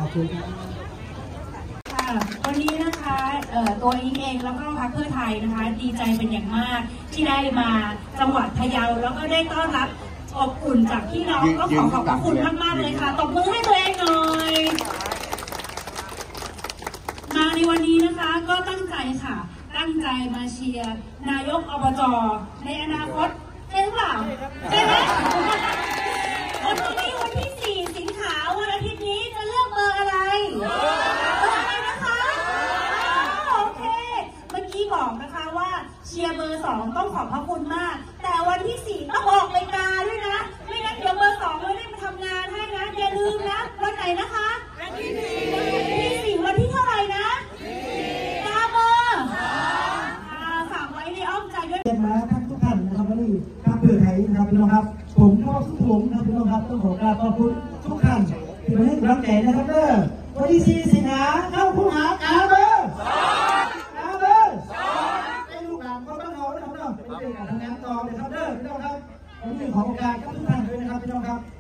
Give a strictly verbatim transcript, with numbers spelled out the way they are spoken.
อบคุณครับวันนี้นะคะตัวอิงเองแล้วก็พรรคเพื่อไทยนะคะดีใจเป็นอย่างมากที่ได้มาจังหวัดพะเยาแล้วก็ได้ต้อนรับอบอุ่นจากพี่น้องก็ขอขอบคุณมากๆเลยค่ะตบมือให้ตัวเองหน่อยมาในวันนี้นะคะก็ตั้งใจค่ะตั้งใจมาเชียร์นายกอบจ.ในอนาคตใช่หรือเปล่าใช่ไหมวันนี้วันที่สี่สิงหาวันอาทิตย์นี้จะเลือกเบอร์อะไรเบอร์อะไรนะคะโอเคเมื่อกี้บอกนะคะว่าเชียร์เบอร์สองต้องขอบพระคุณมากแต่วันที่สี่ต้องออกรายการด้วยนะไม่งั้นเดี๋ยวเบอร์สองไม่ได้มาทำงานให้นะอย่าลืมนะวันไหนนะคะวันที่สี่วันที่สี่วันที่เท่าไหร่นะกาเบอร์ฝากไว้ในอ้อมใจด้วยมาทั้งทุกท่านนะครับวันนี้พรรคเพื่อไทยนะครับพี่น้องครับผมก็สุขผมนะครับพี่น้องครับต้องขอกราบขอบคุณทุกท่านที่มาให้กำลังใจนะครับเด้อวันที่สี่สิงหาเข้าคู่หากาเบอร์กาเบอร์เป็นลูกหลานก็ต้องเอานะครับเนาะเป็นเรื่องการทำงานต่อเลยครับเด้อพี่น้องครับวันนี้ขอโอกาสกับทุกท่านด้วยนะครับพี่น้องครับ